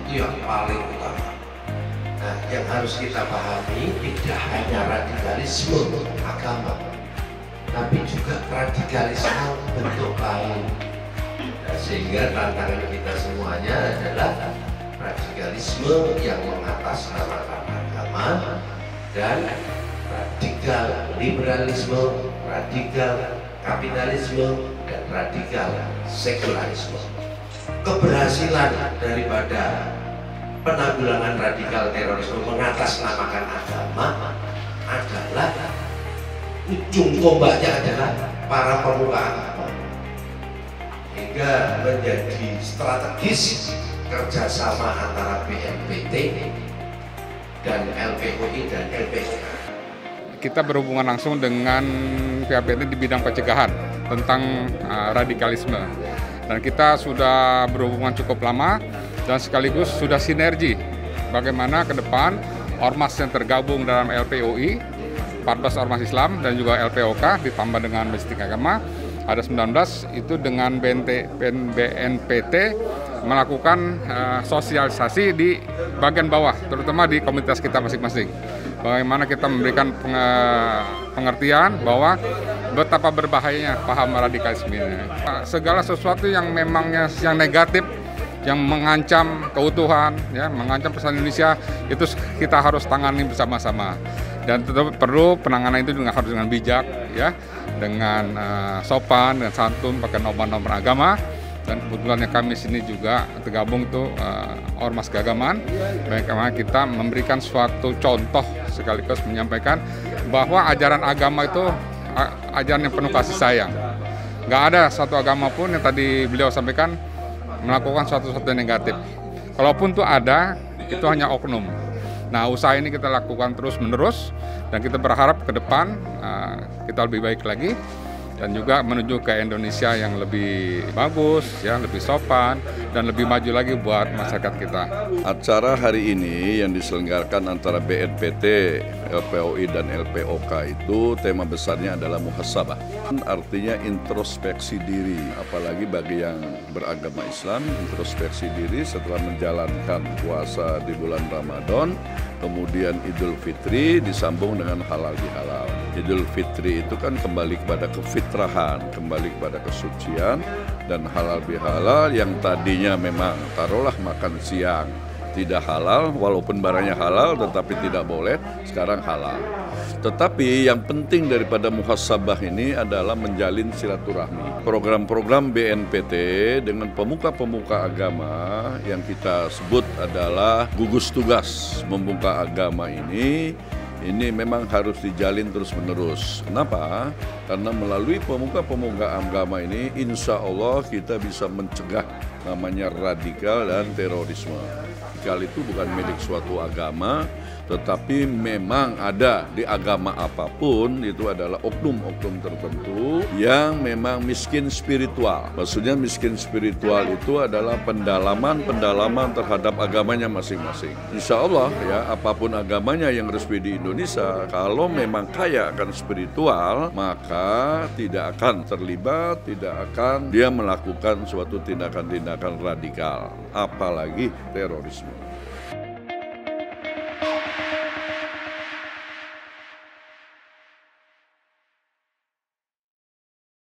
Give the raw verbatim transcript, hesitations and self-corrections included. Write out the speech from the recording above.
itu yang paling utama. Nah, yang harus kita pahami tidak hanya radikalisme agama, tapi juga radikalisme bentuk lain. Nah, sehingga tantangan kita semuanya adalah radikalisme yang mengatasnamakan agama dan radikal liberalisme, radikal kapitalisme, dan radikal sekularisme. Keberhasilan daripada penanggulangan radikal terorisme mengatasnamakan agama adalah ujung tombaknya adalah para pemuka agama, hingga menjadi strategis kerjasama antara B N P T dan L P O I dan L P O K. Kita berhubungan langsung dengan P H P N di bidang pencegahan tentang uh, radikalisme, dan kita sudah berhubungan cukup lama dan sekaligus sudah sinergi bagaimana ke depan ormas yang tergabung dalam L P O I, empat belas ormas Islam dan juga L P O K ditambah dengan Masjid Agama ada sembilan belas, itu dengan B N P T melakukan uh, sosialisasi di bagian bawah, terutama di komunitas kita masing-masing. Bagaimana kita memberikan pengertian bahwa betapa berbahayanya paham radikalisme ini. Segala sesuatu yang memangnya yang negatif, yang mengancam keutuhan, ya, mengancam persatuan Indonesia, itu kita harus tangani bersama-sama. Dan tentu perlu penanganan itu juga harus dengan bijak, ya, dengan uh, sopan, dengan santun, pakai norma-norma agama. Dan kebetulan kami sini juga tergabung tuh uh, ormas keagamaan. Bagaimana kita memberikan suatu contoh sekaligus menyampaikan bahwa ajaran agama itu uh, ajaran yang penuh kasih sayang. Nggak ada satu agama pun yang tadi beliau sampaikan melakukan suatu-suatu yang negatif. Kalaupun tuh ada, itu hanya oknum. Nah, usaha ini kita lakukan terus-menerus dan kita berharap ke depan uh, kita lebih baik lagi dan juga menuju ke Indonesia yang lebih bagus, ya, lebih sopan dan lebih maju lagi buat masyarakat kita. Acara hari ini yang diselenggarakan antara B N P T, L P O I dan L P O K itu tema besarnya adalah muhasabah. Artinya introspeksi diri, apalagi bagi yang beragama Islam, introspeksi diri setelah menjalankan puasa di bulan Ramadan, kemudian Idul Fitri disambung dengan halal bihalal. Idul Fitri itu kan kembali kepada kefitrahan, kembali kepada kesucian, dan halal bihalal yang tadinya memang taruhlah makan siang tidak halal, walaupun barangnya halal tetapi tidak boleh, sekarang halal. Tetapi yang penting daripada muhasabah ini adalah menjalin silaturahmi. Program-program B N P T dengan pemuka-pemuka agama yang kita sebut adalah gugus tugas membuka agama ini, ini memang harus dijalin terus-menerus. Kenapa? Karena melalui pemuka-pemuka agama ini, insya Allah kita bisa mencegah namanya radikal dan terorisme. Radikal itu bukan milik suatu agama, tetapi memang ada di agama apapun, itu adalah oknum-oknum tertentu yang memang miskin spiritual. Maksudnya miskin spiritual itu adalah pendalaman-pendalaman terhadap agamanya masing-masing. Insya Allah ya, apapun agamanya yang resmi di Indonesia, kalau memang kaya akan spiritual, maka tidak akan terlibat, tidak akan dia melakukan suatu tindakan-tindakan radikal, apalagi terorisme.